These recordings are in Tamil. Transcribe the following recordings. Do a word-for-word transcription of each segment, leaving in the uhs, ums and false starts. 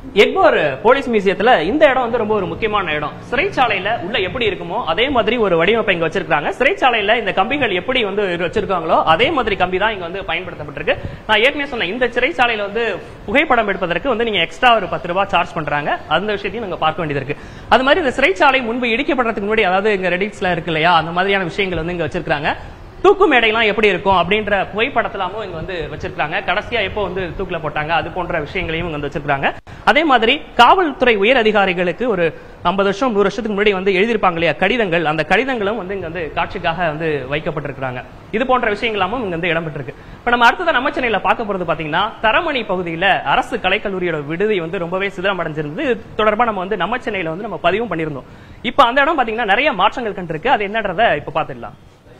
எக்மோர் போலீஸ் மியூசியத்துல இந்த இடம் வந்து ரொம்ப ஒரு முக்கியமான இடம். சிறைச்சாலையில உள்ள எப்படி இருக்குமோ அதே மாதிரி ஒரு வடிவமைப்பை இங்க வச்சிருக்காங்க. சிறைச்சாலையில இந்த கம்பிகள் எப்படி வந்து வச்சிருக்காங்களோ அதே மாதிரி கம்பி தான் இங்க வந்து பயன்படுத்தப்பட்டிருக்கு. நான் ஏற்கனவே சொன்னேன், இந்த சிறைச்சாலையில வந்து புகைப்படம் எடுப்பதற்கு வந்து நீங்க எக்ஸ்ட்ரா ஒரு பத்து ரூபாய் சார்ஜ் பண்றாங்க. அந்த விஷயத்தையும் நாங்க பார்க்க வேண்டியது இருக்கு. அது மாதிரி இந்த சிறைச்சாலை முன்பு இடிக்கப்படுறதுக்கு முன்னாடி, அதாவது இங்க ரெடிட்ஸ்ல இருக்கு இல்லையா, அந்த மாதிரியான விஷயங்கள் வந்து இங்க வச்சிருக்காங்க. தூக்கு மேடைலாம் எப்படி இருக்கும் அப்படின்ற புகைப்படத்தலாமும் இங்க வந்து வச்சிருக்காங்க. கடைசியா எப்போ வந்து தூக்குல போட்டாங்க அது போன்ற விஷயங்களையும் இங்க வந்து வச்சிருக்காங்க. அதே மாதிரி காவல்துறை உயர் அதிகாரிகளுக்கு ஒரு ஐம்பது வருஷம் நூறு வருஷத்துக்கு முன்னாடி வந்து எழுதியிருப்பாங்க இல்லையா கடிதங்கள், அந்த கடிதங்களும் வந்து இங்க வந்து காட்சிக்காக வந்து வைக்கப்பட்டிருக்காங்க. இது போன்ற விஷயங்களாமும் இங்க வந்து இடம்பெற்றிருக்கு. இப்ப நம்ம அடுத்ததான் நம்ம சென்னையில பார்க்க போறது பாத்தீங்கன்னா, தரமணி பகுதியில அரசு கலைக்கல்லூரியோட விடுதி வந்து ரொம்பவே சிதறம் அடைஞ்சிருந்தது. இது தொடர்பா நம்ம வந்து நம்ம சென்னையில வந்து நம்ம பதிவும் பண்ணியிருந்தோம். இப்ப அந்த இடம் பாத்தீங்கன்னா நிறைய மாற்றங்கள் கண்டிருக்கு. அது என்னன்றத இப்ப பாத்துடலாம்.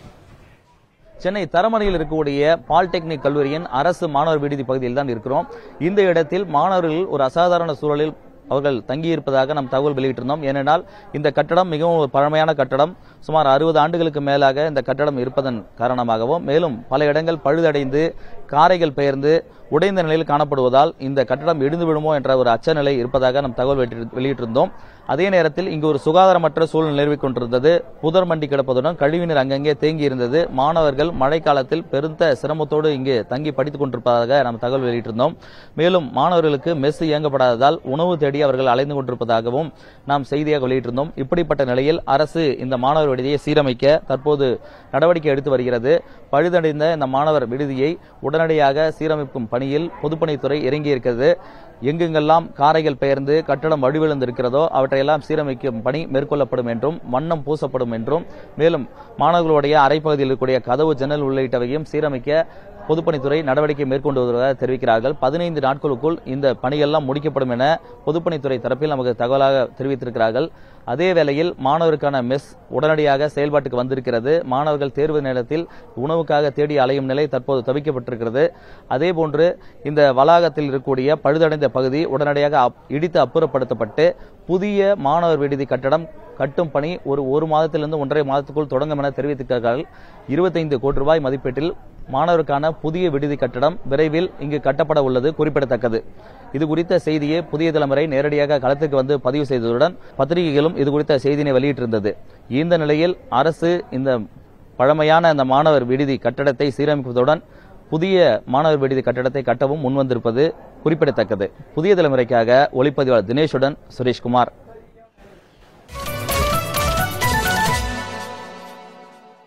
சென்னை தரமணியில் இருக்கக்கூடிய பாலிடெக்னிக் கல்லூரியின் அரசு மாணவர் விடுதி பகுதியில் தான் இருக்கிறோம். இந்த இடத்தில் மாணவர்கள் ஒரு அசாதாரண சூழலில் அவர்கள் தங்கியிருப்பதாக நாம் தகவல் வெளியிட்டிருந்தோம். ஏனென்றால் இந்த கட்டடம் மிகவும் ஒரு பழமையான கட்டடம். சுமார் அறுபது ஆண்டுகளுக்கு மேலாக இந்த கட்டடம் இருப்பதன் காரணமாகவும், மேலும் பல இடங்கள் பழுதடைந்து காரைகள் பெயர்ந்து உடைந்த நிலையில் காணப்படுவதால் இந்த கட்டடம் இடிந்து விடுமோ என்ற ஒரு அச்சநிலை இருப்பதாக நாம் தகவல் வெளியிட்டிருந்தோம். அதே நேரத்தில் இங்கு ஒரு சுகாதாரமற்ற சூழல் நிலவிக் கொண்டிருந்தது. புதர் மண்டி கிடப்பதுடன் கழிவுநீர் அங்கங்கே தேங்கி இருந்தது. மாணவர்கள் மழைக்காலத்தில் பெருந்த சிரமத்தோடு இங்கு தங்கி படித்துக் கொண்டிருப்பதாக நாம் தகவல் வெளியிட்டிருந்தோம். மேலும் மாணவர்களுக்கு மெஸ் இயங்கப்படாததால் உணவு தேடி அவர்கள் அலைந்து கொண்டிருப்பதாகவும் நாம் செய்தியாக வெளியிட்டிருந்தோம். இப்படிப்பட்ட நிலையில் அரசு இந்த மாணவர் விடுதியை சீரமைக்க தற்போது நடவடிக்கை எடுத்து வருகிறது. பழுதடைந்த இந்த மாணவர் விடுதியை உடனடியாக சீரமைக்கும் பணியில் பொதுப்பணித்துறை இறங்கியிருக்கிறது. எங்கெங்கெல்லாம் காரைகள் பெயர்ந்து கட்டடம் வடிவிழந்திருக்கிறதோ அவற்றையெல்லாம் சீரமைக்கும் பணி மேற்கொள்ளப்படும் என்றும், வண்ணம் பூசப்படும் என்றும், மேலும் மாணவர்களுடைய அறைப்பகுதியில் இருக்கக்கூடிய கதவு ஜன்னல் உள்ளிட்டவையும் சீரமைக்க பொதுப்பணித்துறை நடவடிக்கை மேற்கொண்டு வருவதாக தெரிவிக்கிறார்கள். பதினைந்து நாட்களுக்குள் இந்த பணியெல்லாம் முடிக்கப்படும் என பொதுப்பணித்துறை தரப்பில் நமக்கு தகவலாக தெரிவித்திருக்கிறார்கள். அதே வேளையில் மாணவருக்கான மெஸ் உடனடியாக செயல்பாட்டுக்கு வந்திருக்கிறது. மாணவர்கள் தேர்வு நேரத்தில் உணவுக்காக தேடி அலையும் நிலை தற்போது தவிக்கப்பட்டிருக்கிறது. அதேபோன்று இந்த வளாகத்தில் இருக்கக்கூடிய பழுதடைந்த பகுதி உடனடியாக இடித்து அப்புறப்படுத்தப்பட்டு புதிய மாணவர் விடுதி கட்டடம் கட்டும் பணி ஒரு ஒரு மாதத்திலிருந்து ஒன்றரை மாதத்துக்குள் தொடங்கும் என தெரிவித்திருக்கிறார்கள். இருபத்தைந்து கோடி ரூபாய் மதிப்பீட்டில் மாணவருக்கான புதிய விடுதி கட்டடம் விரைவில் இங்கு கட்டப்பட உள்ளது குறிப்பிடத்தக்கது. இது குறித்த செய்தியை புதிய தலைமுறை நேரடியாக களத்துக்கு வந்து பதிவு செய்ததுடன் பத்திரிகைகளும் இது குறித்த செய்தியினை வெளியிட்டிருந்தது. இந்த நிலையில் அரசு இந்த பழமையான அந்த மாணவர் விடுதி கட்டடத்தை சீரமைப்பதுடன் புதிய மாணவர் விடுதி கட்டடத்தை கட்டவும் முன்வந்திருப்பது குறிப்பிடத்தக்கது. புதிய தலைமுறைக்காக ஒளிப்பதிவாளர் தினேஷுடன் சுரேஷ்குமார்.